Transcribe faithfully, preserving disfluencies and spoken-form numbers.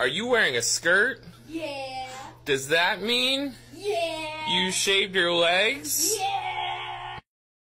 Are you wearing a skirt? Yeah. Does that mean Yeah. you shaved your legs? Yeah.